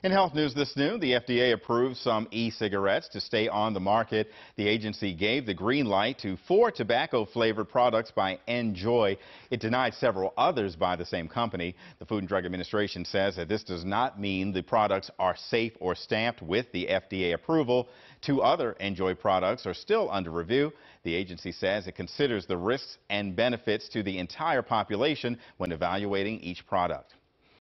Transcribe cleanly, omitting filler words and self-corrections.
In health news this noon, the FDA approved some e-cigarettes to stay on the market. The agency gave the green light to 4 tobacco-flavored products by NJOY. It denied several others by the same company. The Food and Drug Administration says that this does not mean the products are safe or stamped with the FDA approval. 2 other NJOY products are still under review. The agency says it considers the risks and benefits to the entire population when evaluating each product.